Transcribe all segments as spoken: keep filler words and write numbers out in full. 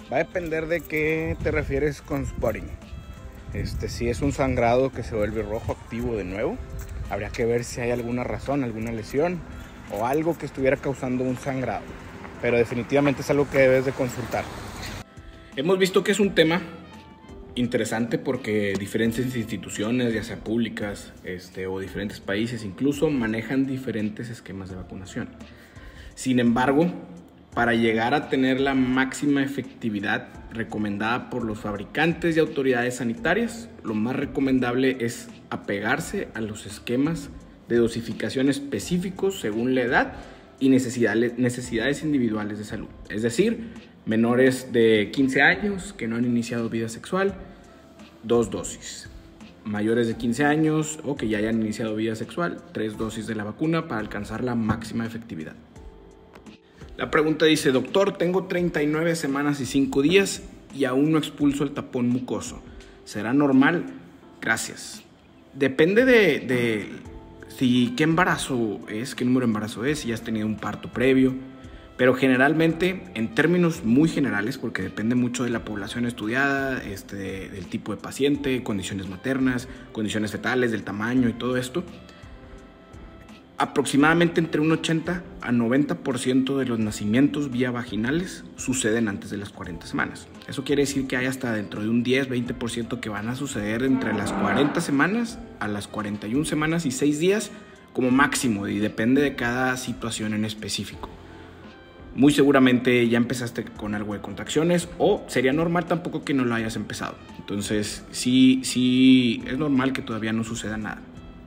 Va a depender de qué te refieres con spotting. Este, si es un sangrado que se vuelve rojo activo de nuevo, habría que ver si hay alguna razón, alguna lesión o algo que estuviera causando un sangrado. Pero definitivamente es algo que debes de consultar. Hemos visto que es un tema interesante porque diferentes instituciones, ya sea públicas este, o diferentes países, incluso manejan diferentes esquemas de vacunación. Sin embargo, para llegar a tener la máxima efectividad recomendada por los fabricantes y autoridades sanitarias, lo más recomendable es apegarse a los esquemas de dosificación específicos según la edad y necesidades, necesidades individuales de salud. Es decir, menores de quince años que no han iniciado vida sexual, dos dosis. Mayores de quince años o que ya hayan iniciado vida sexual, tres dosis de la vacuna para alcanzar la máxima efectividad. La pregunta dice: doctor, tengo treinta y nueve semanas y cinco días y aún no expulso el tapón mucoso. ¿Será normal? Gracias. Depende de, de si qué embarazo es, qué número de embarazo es, si has tenido un parto previo. Pero generalmente, en términos muy generales, porque depende mucho de la población estudiada, este, del tipo de paciente, condiciones maternas, condiciones fetales, del tamaño y todo esto, aproximadamente entre un ochenta a noventa por ciento de los nacimientos vía vaginales suceden antes de las cuarenta semanas. Eso quiere decir que hay hasta dentro de un diez a veinte por ciento que van a suceder entre las cuarenta semanas a las cuarenta y una semanas y seis días como máximo, y depende de cada situación en específico. Muy seguramente ya empezaste con algo de contracciones, o sería normal tampoco que no lo hayas empezado. Entonces sí, sí es normal que todavía no suceda nada.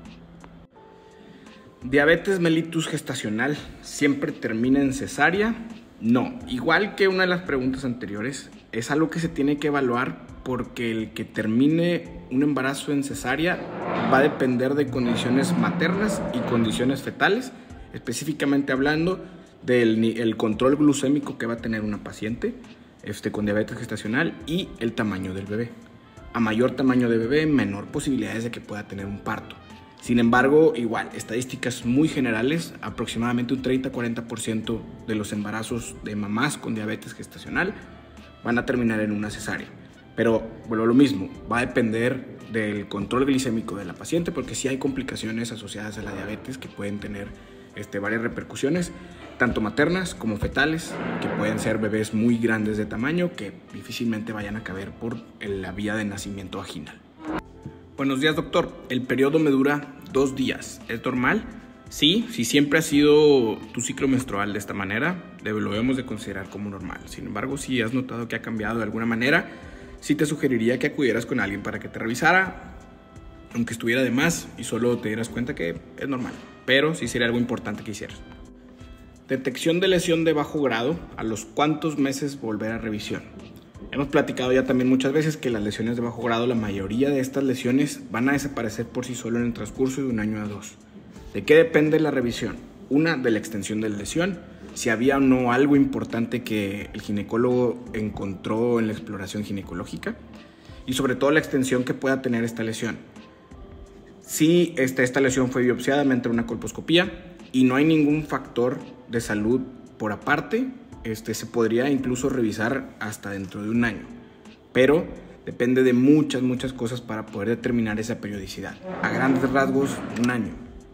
¿Diabetes mellitus gestacional siempre termina en cesárea? No, igual que una de las preguntas anteriores, es algo que se tiene que evaluar porque el que termine un embarazo en cesárea va a depender de condiciones maternas y condiciones fetales, específicamente hablando del el control glucémico que va a tener una paciente este, con diabetes gestacional y el tamaño del bebé. A mayor tamaño de bebé, menor posibilidades de que pueda tener un parto. Sin embargo, igual, estadísticas muy generales, aproximadamente un treinta a cuarenta por ciento de los embarazos de mamás con diabetes gestacional van a terminar en una cesárea. Pero, bueno, lo mismo, va a depender del control glicémico de la paciente, porque sí hay complicaciones asociadas a la diabetes que pueden tener este, varias repercusiones, tanto maternas como fetales, que pueden ser bebés muy grandes de tamaño que difícilmente vayan a caber por la vía de nacimiento vaginal. Buenos días, doctor. El periodo me dura dos días. ¿Es normal? Sí, si siempre ha sido tu ciclo menstrual de esta manera, lo debemos de considerar como normal. Sin embargo, si has notado que ha cambiado de alguna manera, sí te sugeriría que acudieras con alguien para que te revisara, aunque estuviera de más y solo te dieras cuenta que es normal. Pero sí sería algo importante que hicieras. Detección de lesión de bajo grado. ¿A los cuántos meses volver a revisión? Hemos platicado ya también muchas veces que las lesiones de bajo grado, la mayoría de estas lesiones van a desaparecer por sí solo en el transcurso de un año a dos. ¿De qué depende la revisión? Una, de la extensión de la lesión, si había o no algo importante que el ginecólogo encontró en la exploración ginecológica, y sobre todo la extensión que pueda tener esta lesión. Si esta, esta lesión fue biopsiada mediante una colposcopía y no hay ningún factor de salud por aparte, Este, se podría incluso revisar hasta dentro de un año, pero depende de muchas, muchas cosas para poder determinar esa periodicidad. A grandes rasgos, un año.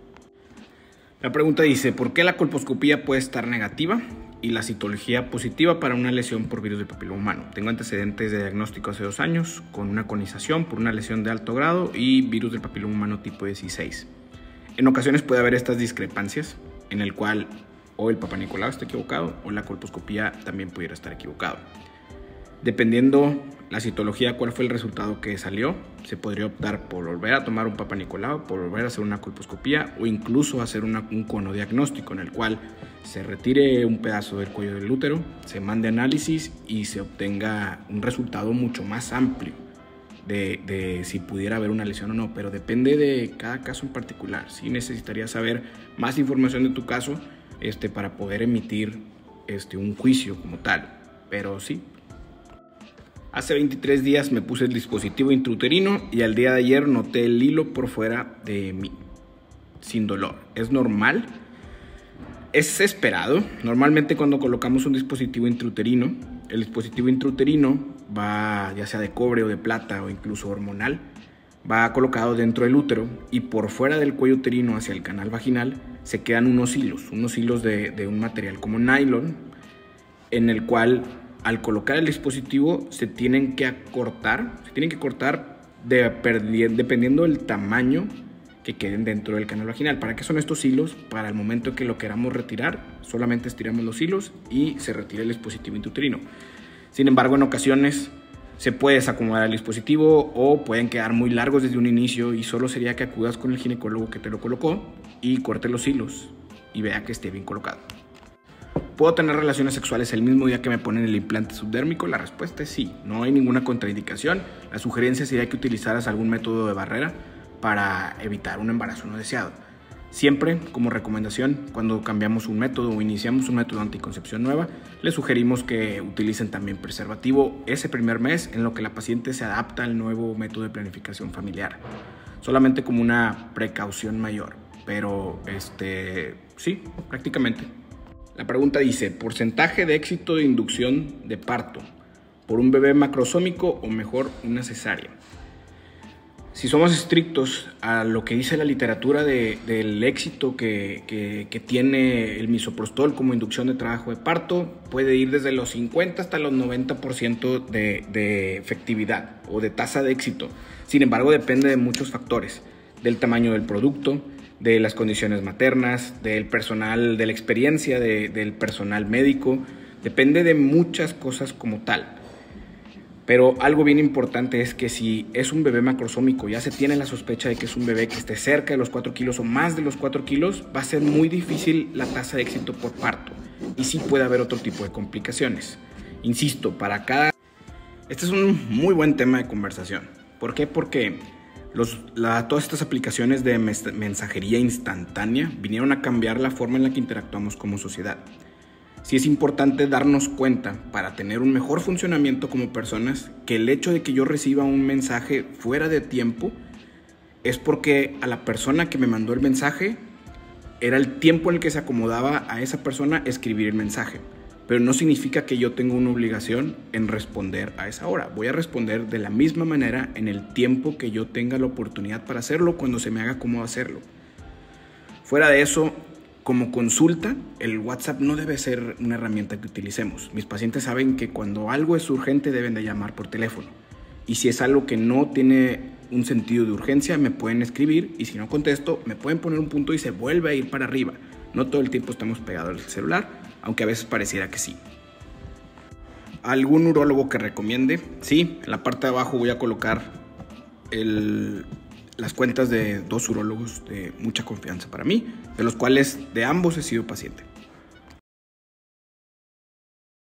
La pregunta dice: ¿por qué la colposcopía puede estar negativa y la citología positiva para una lesión por virus del papiloma humano? Tengo antecedentes de diagnóstico hace dos años con una conización por una lesión de alto grado y virus del papiloma humano tipo dieciséis. En ocasiones puede haber estas discrepancias en el cual o el Papá Nicolau está equivocado o la colposcopía también pudiera estar equivocado. Dependiendo la citología, cuál fue el resultado que salió, se podría optar por volver a tomar un Papá Nicolau, por volver a hacer una colposcopía o incluso hacer una, un conodiagnóstico en el cual se retire un pedazo del cuello del útero, se mande análisis y se obtenga un resultado mucho más amplio de, de si pudiera haber una lesión o no, pero depende de cada caso en particular. Sí necesitaría saber más información de tu caso Este, para poder emitir este, un juicio como tal, pero sí. Hace veintitrés días me puse el dispositivo intrauterino y al día de ayer noté el hilo por fuera de mí, sin dolor. ¿Es normal? Es esperado. Normalmente cuando colocamos un dispositivo intrauterino, el dispositivo intrauterino va, ya sea de cobre o de plata o incluso hormonal, va colocado dentro del útero y por fuera del cuello uterino hacia el canal vaginal se quedan unos hilos, unos hilos de, de un material como nylon, en el cual al colocar el dispositivo se tienen que acortar, se tienen que cortar de, dependiendo del tamaño que queden dentro del canal vaginal. ¿Para qué son estos hilos? Para el momento que lo queramos retirar, solamente estiramos los hilos y se retira el dispositivo intrauterino. Sin embargo, en ocasiones se puede desacomodar el dispositivo o pueden quedar muy largos desde un inicio y solo sería que acudas con el ginecólogo que te lo colocó y corte los hilos y vea que esté bien colocado. ¿Puedo tener relaciones sexuales el mismo día que me ponen el implante subdérmico? La respuesta es sí, no hay ninguna contraindicación. La sugerencia sería que utilizaras algún método de barrera para evitar un embarazo no deseado. Siempre, como recomendación, cuando cambiamos un método o iniciamos un método de anticoncepción nueva, les sugerimos que utilicen también preservativo ese primer mes en lo que la paciente se adapta al nuevo método de planificación familiar. Solamente como una precaución mayor, pero este, sí, prácticamente. La pregunta dice, porcentaje de éxito de inducción de parto, por un bebé macrosómico o mejor una cesárea. Si somos estrictos a lo que dice la literatura de, del éxito que, que, que tiene el misoprostol como inducción de trabajo de parto, puede ir desde los cincuenta hasta los noventa por ciento de, de efectividad o de tasa de éxito. Sin embargo, depende de muchos factores, del tamaño del producto, de las condiciones maternas, del personal, de la experiencia de, del personal médico, depende de muchas cosas como tal. Pero algo bien importante es que si es un bebé macrosómico, ya se tiene la sospecha de que es un bebé que esté cerca de los cuatro kilos o más de los cuatro kilos, va a ser muy difícil la tasa de éxito por parto y sí puede haber otro tipo de complicaciones. Insisto, para cada... Este es un muy buen tema de conversación. ¿Por qué? Porque los, la, todas estas aplicaciones de mensajería instantánea vinieron a cambiar la forma en la que interactuamos como sociedad. Sí es importante darnos cuenta, para tener un mejor funcionamiento como personas, que el hecho de que yo reciba un mensaje fuera de tiempo es porque a la persona que me mandó el mensaje era el tiempo en el que se acomodaba a esa persona escribir el mensaje. Pero no significa que yo tenga una obligación en responder a esa hora. Voy a responder de la misma manera en el tiempo que yo tenga la oportunidad para hacerlo, cuando se me haga cómodo hacerlo. Fuera de eso, como consulta, el WhatsApp no debe ser una herramienta que utilicemos. Mis pacientes saben que cuando algo es urgente deben de llamar por teléfono. Y si es algo que no tiene un sentido de urgencia, me pueden escribir y si no contesto, me pueden poner un punto y se vuelve a ir para arriba. No todo el tiempo estamos pegados al celular, aunque a veces pareciera que sí. ¿Algún urólogo que recomiende? Sí, en la parte de abajo voy a colocar el... las cuentas de dos urólogos de mucha confianza para mí, de los cuales de ambos he sido paciente.